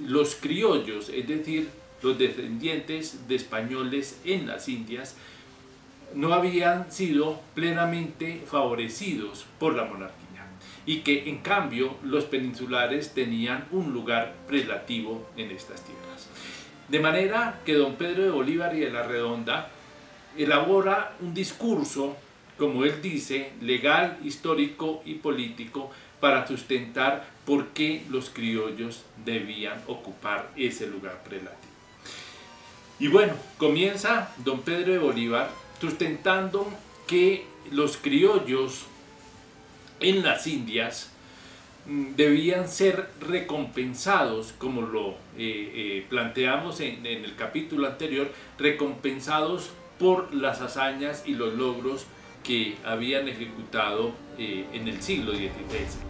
los criollos, es decir, los descendientes de españoles en las Indias, no habían sido plenamente favorecidos por la monarquía y que en cambio los peninsulares tenían un lugar prelativo en estas tierras. De manera que don Pedro de Bolívar y de la Redonda elabora un discurso, como él dice, legal, histórico y político para sustentar por qué los criollos debían ocupar ese lugar prelativo. Y bueno, comienza don Pedro de Bolívar sustentando que los criollos en las Indias debían ser recompensados, como lo planteamos en el capítulo anterior, recompensados por las hazañas y los logros que habían ejecutado en el siglo XVI.